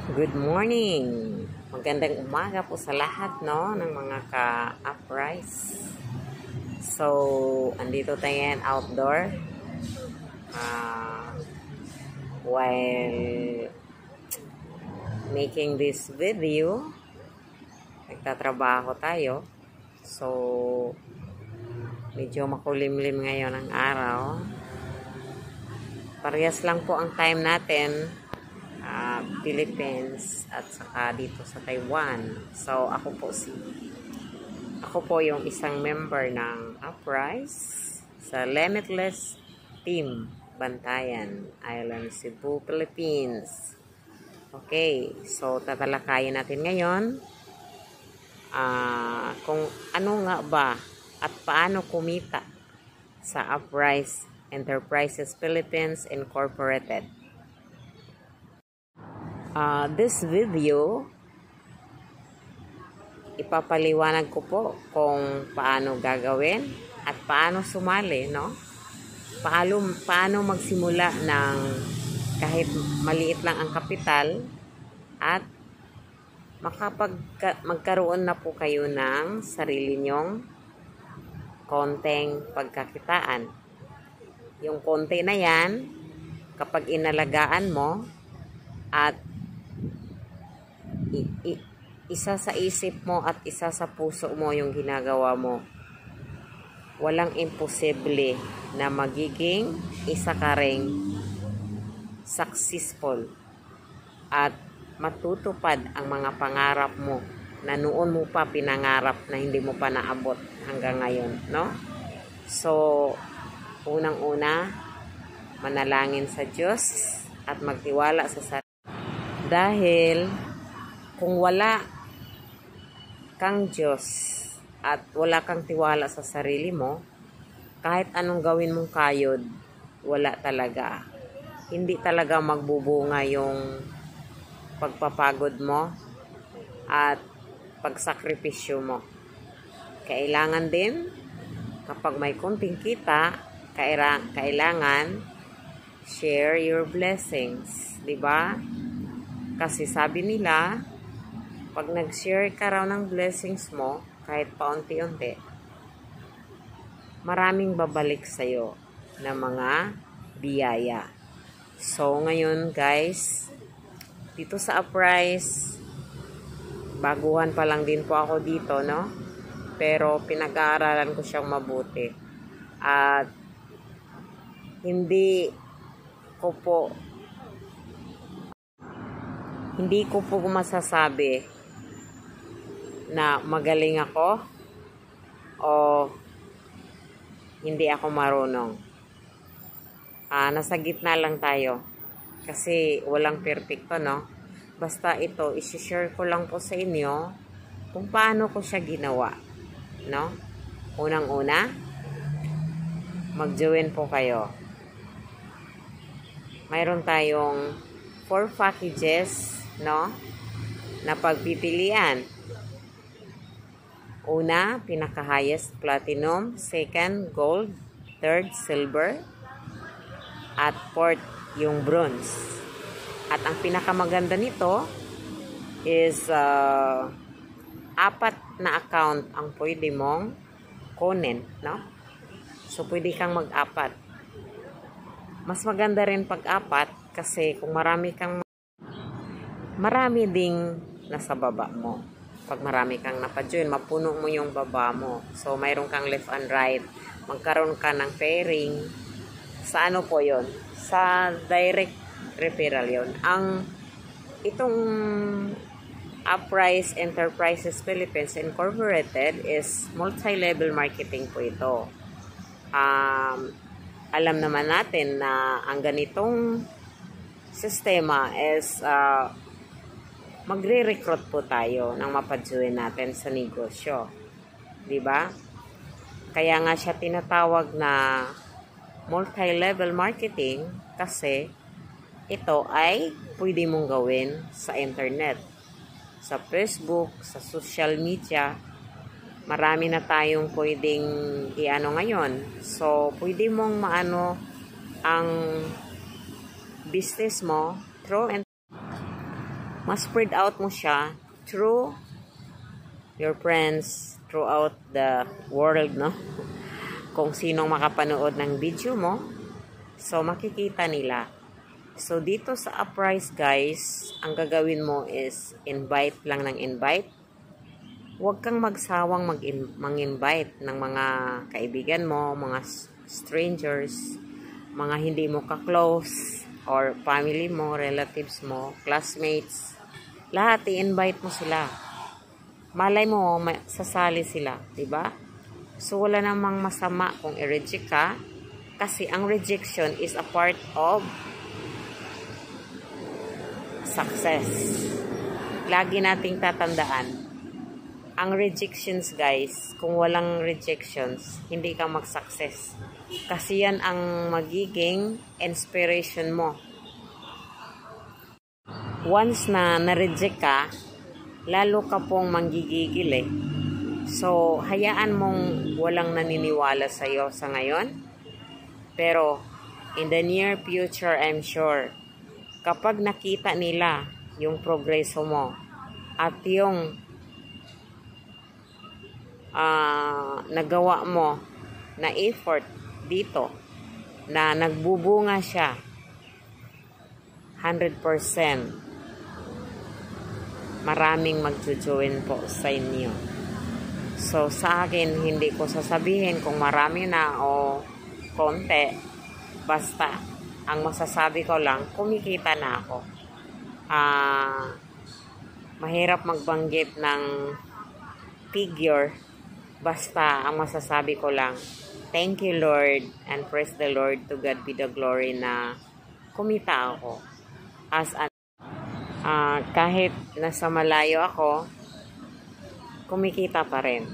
Good morning! Magandang umaga po sa lahat, no, ng mga ka-uprise. So, andito tayo yan outdoor. While making this video, nagtatrabaho tayo. So, medyo makulimlim ngayon ang araw. Parehas lang po ang time natin. Philippines at saka dito sa Taiwan. So, ako po yung isang member ng Uprise sa Limitless Team Bantayan Island, Cebu, Philippines. Okay, so tatalakayin natin ngayon kung ano nga ba at paano kumita sa Uprise Enterprises Philippines Incorporated. This video, ipapaliwanag ko po kung paano gagawin at paano sumali, no? Paano magsimula ng kahit maliit lang ang kapital at magkaroon na po kayo ng sarili nyong konteng pagkakitaan. Yung konte na yan, kapag inalagaan mo at isa sa isip mo at isa sa puso mo yung ginagawa mo, walang imposible na magiging isa ka ring successful at matutupad ang mga pangarap mo na noon mo pa pinangarap na hindi mo pa naabot hanggang ngayon, no? So, unang-una, manalangin sa Diyos at magtiwala sa sarili. Dahil kung wala kang Diyos at wala kang tiwala sa sarili mo, kahit anong gawin mong kayod, wala talaga. Hindi talaga magbubunga yung pagpapagod mo at pagsakripisyo mo. Kailangan din, kapag may kunting kita, kailangan share your blessings. Diba? Kasi sabi nila, pag nag-share ka raw ng blessings mo, kahit paunti-unti, maraming babalik sa'yo na mga biyaya. So, ngayon guys, dito sa Uprise, baguhan pa lang din po ako dito, no? Pero pinag-aaralan ko siyang mabuti. At hindi ko po masasabi na magaling ako o hindi ako marunong. Nasa gitna lang tayo kasi walang perfecto, no? Basta ito, isi-share ko lang po sa inyo kung paano ko siya ginawa, no? Unang-una, mag-join po kayo. Mayroon tayong 4 packages, no, na pagpipilian. Una, pinaka-highest platinum, second, gold, third, silver, at fourth, yung bronze. At ang pinakamaganda nito is 4 na account ang pwede mong kunin, no? So, pwede kang mag-4. Mas maganda rin pag-4 kasi kung marami ding nasa baba mo. Pag marami kang napajoin, mapuno mo yung baba mo. So, mayroon kang left and right. Magkaroon ka ng pairing. Sa ano po yon? Sa direct referral yon. Itong Uprise Enterprises Philippines Incorporated is multi-level marketing po ito. Alam naman natin na ang ganitong sistema is magre-recruit po tayo ng mapajoin natin sa negosyo. Diba? Kaya nga siya tinatawag na multi-level marketing kasi ito ay pwede mong gawin sa internet, sa Facebook, sa social media. Marami na tayong pwedeng i-ano ngayon. So, pwede mong maano ang business mo through mas-spread out mo siya through your friends throughout the world, no? Kung sinong makapanood ng video mo, so makikita nila. So dito sa Uprise guys, ang gagawin mo is invite lang ng invite. Huwag kang magsawang mag-invite ng mga kaibigan mo, mga strangers, mga hindi mo ka-close, or family mo, relatives mo, classmates. Lahat i-invite mo sila. Malay mo, sasali sila, diba? So wala namang masama kung i-reject ka, kasi ang rejection is a part of success. Lagi nating tatandaan, ang rejections guys, kung walang rejections, hindi ka mag-success. Kasi yan ang magiging inspiration mo. Once na na-reject ka, lalo ka pong manggigigil eh. So, hayaan mong walang naniniwala sa'yo sa ngayon. Pero, in the near future, I'm sure, kapag nakita nila yung progreso mo at yung nagawa mo na effort dito na nagbubunga siya 100%, maraming magjo-join po sa inyo. So sa akin, hindi ko sasabihin kung marami na o konti, basta ang masasabi ko lang, kumikita na ako. Mahirap magbanggit ng figure, basta ang masasabi ko lang, thank you Lord and praise the Lord, to God be the glory na kumita ako. Kahit nasa malayo ako, kumikita pa rin.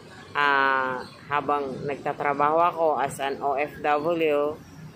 Habang nagtatrabaho ako as an OFW,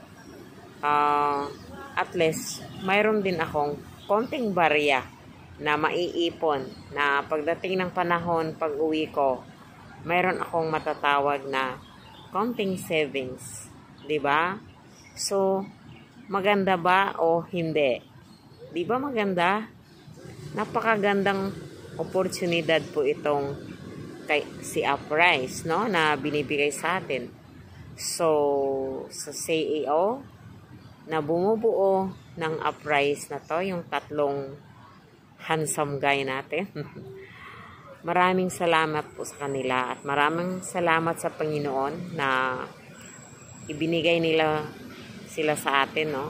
at least mayroon din akong konting barya na maiipon na pagdating ng panahon, pag uwi ko, mayroon akong matatawag na konting savings, 'di ba? So maganda ba o hindi? 'Di ba maganda? Napakagandang oportunidad po itong si Uprise, no, na binibigay sa atin. So sa CEO na bumubuo ng Uprise na to, yung tatlong handsome guy natin. Maraming salamat po sa kanila at maraming salamat sa Panginoon na ibinigay nila sila sa atin, no?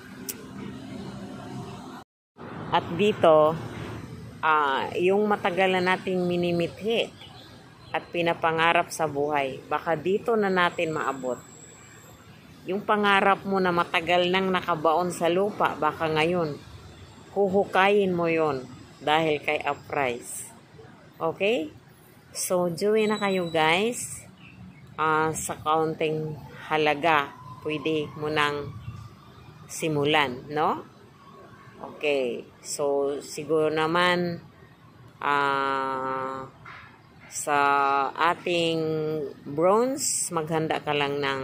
At dito, yung matagal na nating minimithi at pinapangarap sa buhay, baka dito na natin maabot. Yung pangarap mo na matagal nang nakabaon sa lupa, baka ngayon, huhukayin mo yon dahil kay Uprise. Okay? So, join na kayo guys. Sa kaunting halaga, pwede mo nang simulan, no? Okay. So, siguro naman, sa ating bronze, maghanda ka lang ng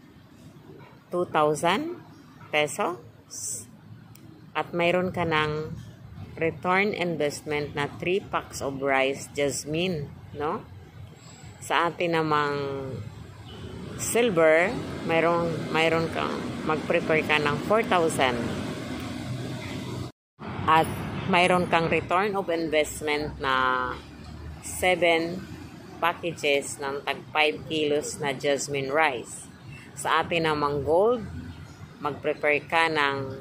2,000 pesos. At mayroon ka ng return investment na 3 packs of rice jasmine, no? Sa atin namang silver, mayroon kang mag-prepare ka ng 4,000. At mayroon kang return of investment na 7 packages ng tag 5 kilos na jasmine rice. Sa atin namang gold, mag-prepare ka ng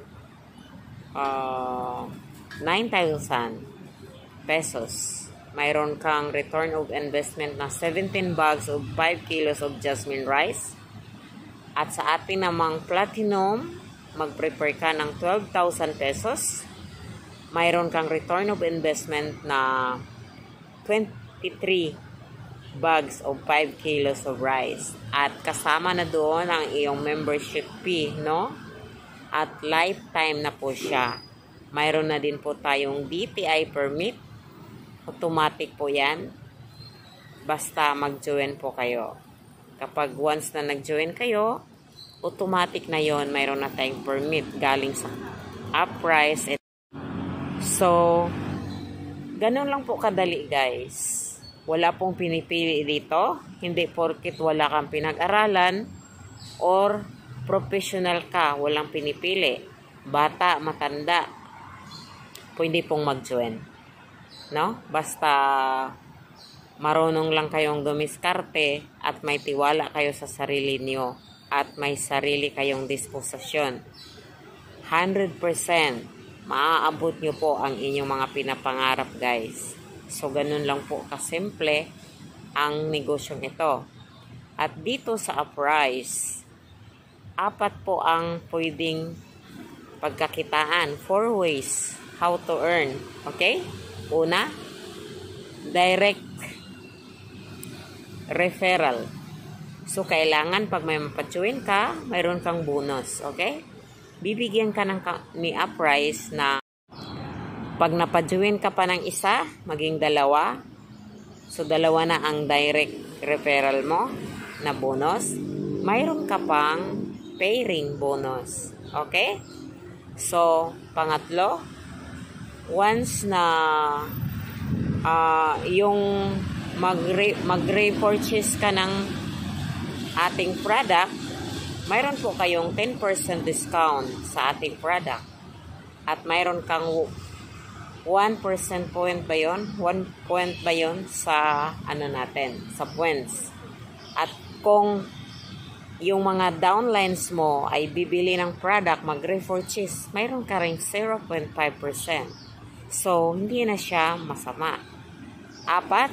9,000 pesos. Mayroon kang return of investment na 17 bags of 5 kilos of jasmine rice. At sa atin namang platinum, mag-prepare ka ng 12,000 pesos. Mayroon kang return of investment na 23 bags of 5 kilos of rice. At kasama na doon ang iyong membership fee, no? At lifetime na po siya. Mayroon na din po tayong DTI permit. Automatic po yan. Basta mag-join po kayo. Kapag once na nag-join kayo, automatic na yon, mayroon na tayong permit galing sa Uprise. So, ganun lang po kadali guys. Wala pong pinipili dito. Hindi porkit wala kang pinag-aralan or professional ka, walang pinipili. Bata, matanda, pwede pong mag-join. No? Basta marunong lang kayong dumiskarte at may tiwala kayo sa sarili niyo at may sarili kayong disposisyon. 100% maaabot nyo po ang inyong mga pinapangarap guys. So ganun lang po kasimple ang negosyong ito. At dito sa Uprise, 4 po ang pwedeng pagkakitaan. 4 ways how to earn. Okay? Una, direct referral. So kailangan pag may mapajoin ka, mayroon kang bonus. Okay? Bibigyan ka ni Uprise na pag napajoin ka pa ng isa, maging 2. So, 2 na ang direct referral mo na bonus. Mayroon ka pang pairing bonus. Okay? So, pangatlo, once na yung mag-repurchase ka ng ating product, mayroon po kayong 10% discount sa ating product. At mayroon kang 1% point ba yun? 1 point ba yun sa ano natin? Sa points. At kung yung mga downlines mo ay bibili ng product, mag-repurchase, mayroon ka rin 0.5%. So, hindi na siya masama. 4,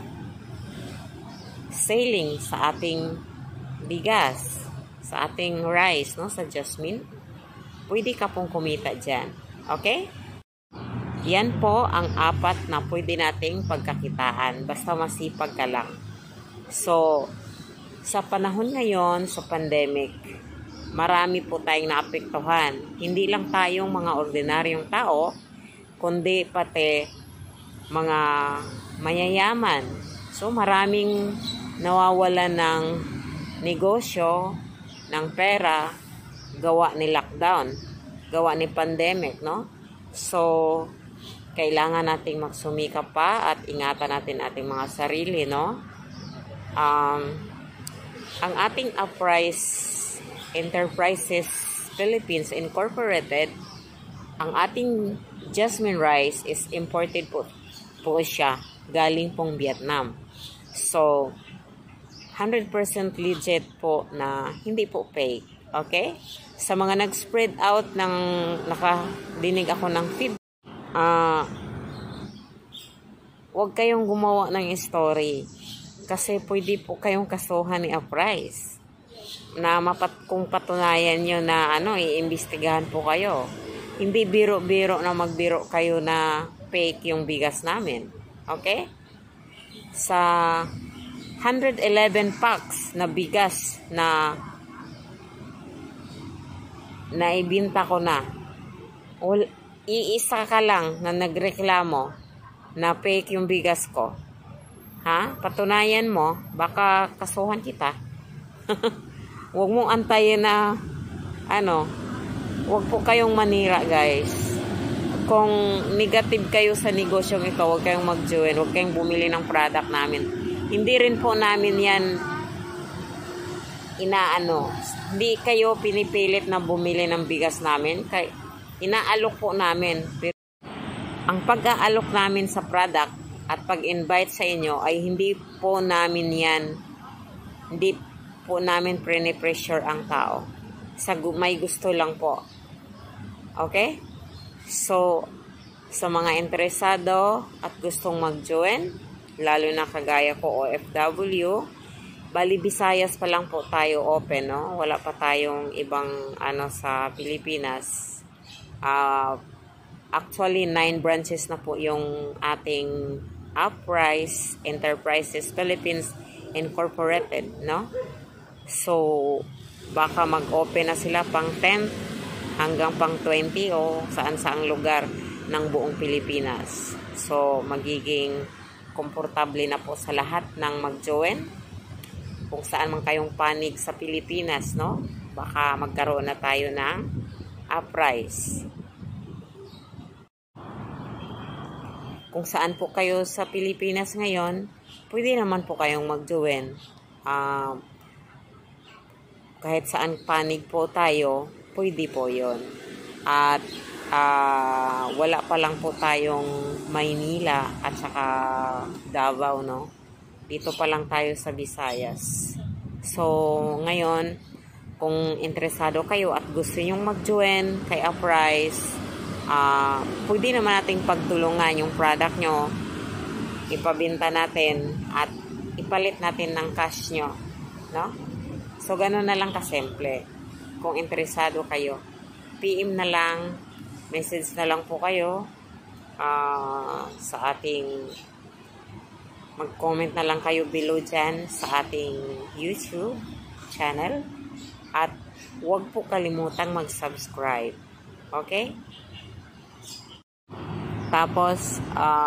selling sa ating bigas, sa ating rice, no, sa Jasmine, pwede ka pong kumita dyan. Okay? Yan po ang 4 na pwede nating pagkakitaan. Basta masipag ka lang. So, sa panahon ngayon, sa pandemic, marami po tayong naapektuhan. Hindi lang tayong mga ordinaryong tao, kundi pati mga mayayaman. So, maraming nawawalan ng negosyo, ng pera, gawa ni lockdown, gawa ni pandemic, no? So, kailangan nating magsumikap pa at ingatan natin ating mga sarili, no? Ang ating Uprise Enterprises Philippines Incorporated, ang ating Jasmine Rice is imported po siya, galing pong Vietnam. So, 100% legit po na hindi po fake. Okay? Sa mga nag-spread out ng nakadinig ako ng feedback, huwag kayong gumawa ng story. Kasi pwede po kayong kasuhan ni Uprise. Na kung patunayan nyo na iimbestigahan po kayo. Hindi biro-biro na magbiro kayo na fake yung bigas namin. Okay? Sa 111 packs na bigas na naibinta ko na. Iisa ka lang na nagreklamo na fake yung bigas ko. Ha? Patunayan mo, baka kasuhan kita. Huwag mong antayin na huwag po kayong manira guys. Kung negative kayo sa negosyong ito, huwag kayong mag-join, huwag kayong bumili ng product namin. Hindi rin po namin yan hindi kayo pinipilit na bumili ng bigas namin. Inaalok po namin. Pero ang pag-aalok namin sa product at pag-invite sa inyo ay hindi po namin pressure ang tao. May gusto lang po. Okay? So, sa mga interesado at gustong mag-join, lalo na kagaya ko OFW, bali Visayas pa lang po tayo open, no? Wala pa tayong ibang sa Pilipinas. Actually 9 branches na po yung ating Uprise Enterprises Philippines Incorporated, no? So baka mag-open na sila pang 10 hanggang pang 20 o saan-saang lugar ng buong Pilipinas. So magiging komportable na po sa lahat ng mag-join. Kung saan man kayong panig sa Pilipinas, no? Baka magkaroon na tayo ng Uprise. kung saan po kayo sa Pilipinas ngayon, pwede naman po kayong mag-join. Kahit saan panig po tayo, pwede po yon. At wala pa lang po tayong Maynila at saka Davao, no? Dito pa lang tayo sa Visayas. So, ngayon, kung interesado kayo at gusto nyong mag-join kay Uprise, pwede naman nating pagtulungan yung product nyo, ipabinta natin at ipalit natin ng cash nyo, no? So, ganun na lang kasimple. Kung interesado kayo, PM na lang, message na lang po kayo sa ating, mag-comment na lang kayo below dyan sa ating YouTube channel. At huwag po kalimutang mag-subscribe. Okay? Tapos,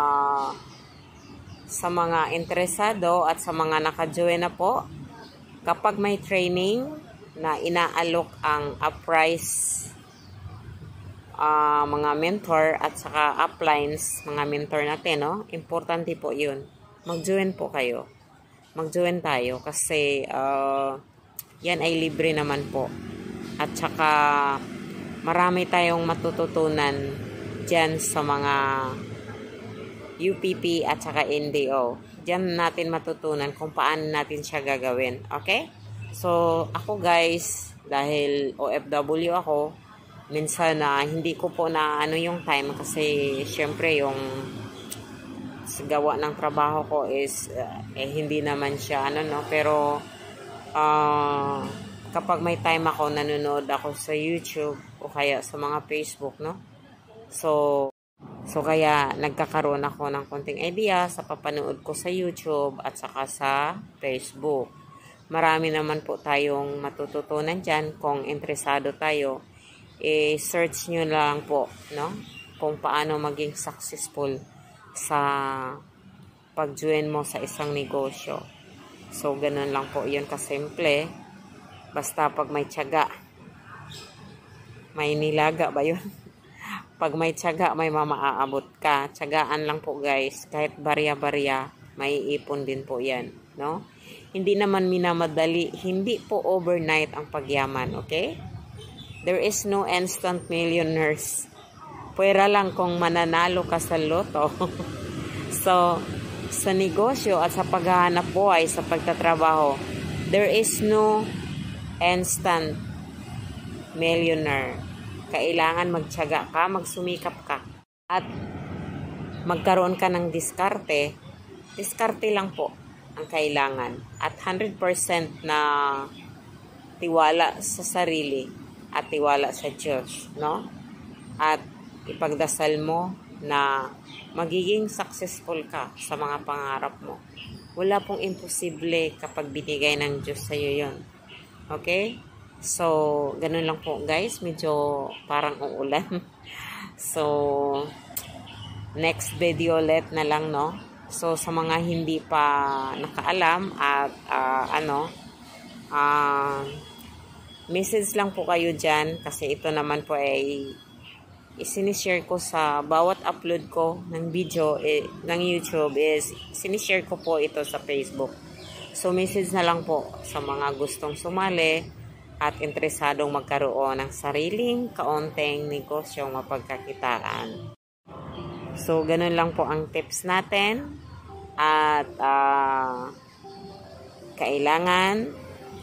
sa mga interesado at sa mga naka-join na po, kapag may training na inaalok ang Uprise mga mentor at saka uplines, mga mentor natin, no? Importante po yun. Mag-join po kayo. Mag-join tayo kasi yan ay libre naman po. At saka marami tayong matututunan dyan sa mga UPP at saka NDO. Diyan natin matutunan kung paano natin siya gagawin. Okay? So, ako guys, dahil OFW ako, minsan hindi ko po na ano yung time kasi syempre yung gawa ng trabaho ko is hindi naman siya ano, no, pero kapag may time ako, nanonood ako sa YouTube o kaya sa mga Facebook, no, so kaya nagkakaroon ako ng konting idea sa papanood ko sa YouTube at saka sa Facebook. Marami naman po tayong matututunan dyan. Kung interesado tayo, search nyo lang po, no? Kung paano maging successful sa pag-join mo sa isang negosyo. So, ganun lang po yun kasimple. Basta pag may tiyaga, may nilaga ba yun? Pag may tiyaga, may mamaaabot ka. Tiyagaan lang po guys. Kahit barya-barya, may ipon din po yan, no? Hindi naman minamadali. Hindi po overnight ang pagyaman, okay? There is no instant millionaires. Pwera lang kung mananalo ka sa loto. So, sa negosyo at sa paghahanap buhay, sa pagtatrabaho, there is no instant millionaire. Kailangan magtiyaga ka, magsumikap ka. At magkaroon ka ng diskarte. Diskarte lang po ang kailangan. At 100% na tiwala sa sarili at tiwala sa Diyos, no? At ipagdasal mo na magiging successful ka sa mga pangarap mo. Wala pong imposible kapag binigay ng Diyos sa iyo yon. Okay? So, ganun lang po guys. Medyo parang uulan. So, next video ulit na lang, no? So, sa mga hindi pa nakaalam at message lang po kayo dyan kasi ito naman po ay sinishare ko sa bawat upload ko ng video ng YouTube is sinishare ko po ito sa Facebook. So message na lang po sa mga gustong sumali at interesadong magkaroon ng sariling kaunting negosyong mapagkakitaan. So ganun lang po ang tips natin at kailangan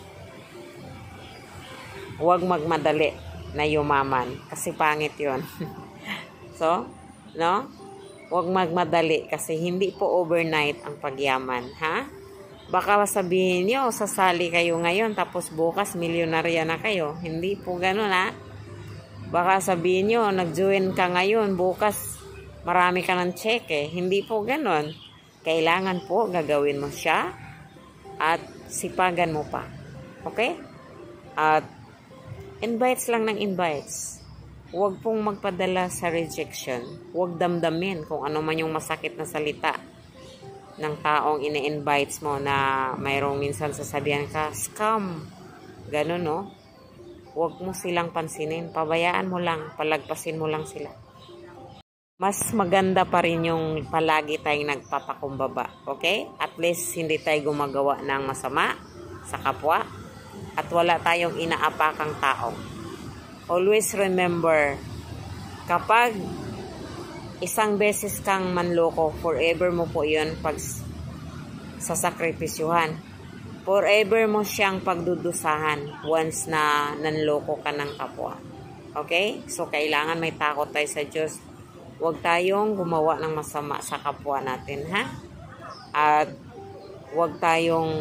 huwag magmadali na yumaman kasi pangit yon. So, no? Huwag magmadali kasi hindi po overnight ang pagyaman, ha? Baka sabihin nyo, sasali kayo ngayon tapos bukas milyonarya na kayo. Hindi po ganun, ha? Baka sabihin nyo, nag-join ka ngayon, bukas marami ka ng cheque. Hindi po ganun. Kailangan po gagawin mo siya at sipagan mo pa. Okay? At invites lang ng invites. Huwag pong magpadala sa rejection. Huwag damdamin kung ano man yung masakit na salita ng taong ini-invites mo na mayroong minsan sasabihan ka, scam. Ganun, no? Huwag mo silang pansinin. Pabayaan mo lang. Palagpasin mo lang sila. mas maganda pa rin yung palagi tayong nagpapakumbaba. Okay? At least hindi tayo gumagawa ng masama sa kapwa at wala tayong inaapakang tao. Always remember, kapag isang beses kang manloko, forever mo po yun pag sasakripisyuhan. Forever mo siyang pagdudusahan once na nanloko ka ng kapwa. Okay? So, kailangan may takot tayo sa Diyos. Huwag tayong gumawa ng masama sa kapwa natin, ha? At huwag tayong,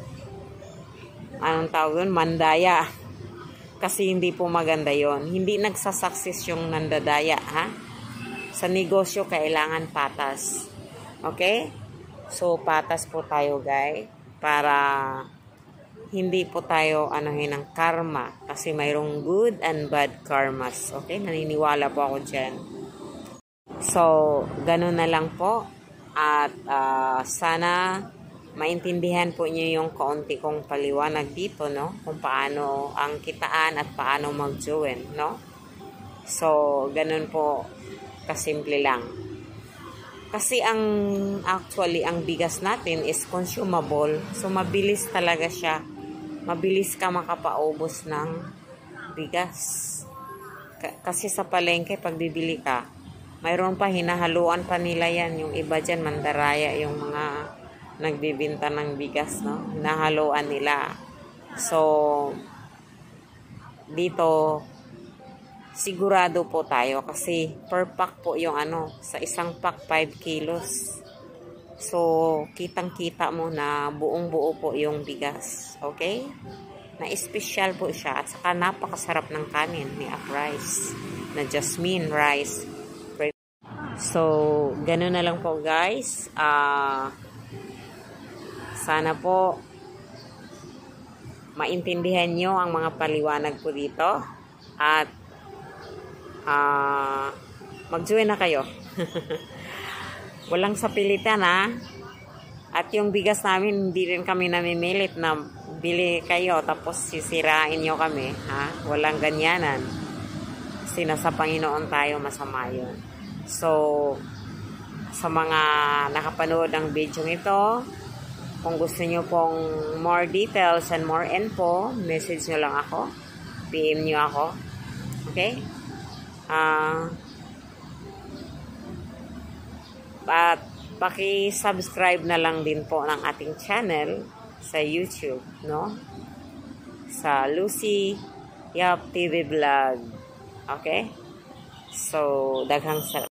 anong tawag yun? Mandaya. Kasi hindi po maganda yon. Hindi nagsasaksis yung nandadaya, ha? Sa negosyo, kailangan patas. Okay? So, patas po tayo, guys. Para hindi po tayo anuhin ng karma. Kasi mayroong good and bad karmas. Okay? Naniniwala po ako dyan. So, ganun na lang po. At sana maintindihan po niyo yung kaunti kong paliwanag dito, no? Kung paano ang kitaan at paano mag-join, no? So, ganun po kasimple lang. Kasi actually, ang bigas natin is consumable. So, mabilis talaga siya. Mabilis ka makapaubos ng bigas. Kasi sa palengke, pag bibili ka, mayroon pa, hinahaluan pa nila yan. Yung iba dyan, mandaraya, yung mga nagbibinta ng bigas, no? Hinahaluan nila. So, dito, sigurado po tayo kasi per pack po yung sa isang pack 5 kilos. So, kitang-kita mo na buong-buo po yung bigas. Okay? Na espesyal po siya at saka napakasarap ng kanin ni Rice na Jasmine rice. So, gano'n na lang po guys. Sana po maintindihan nyo ang mga paliwanag po dito. At mag-join na kayo. Walang sapilitan, ha. At yung bigas namin, hindi rin kami namimilit na bili kayo tapos sisirain nyo kami, ha. Walang ganyanan. Kasi nasa Panginoon tayo, masama yun. So, sa mga nakapanood ng video nito, kung gusto nyo pong more details and more info, message nyo lang ako. PM nyo ako. Okay? At paki-subscribe na lang din po ng ating channel sa YouTube, no? Sa Lucy Yap TV Vlog. Okay? So, daghang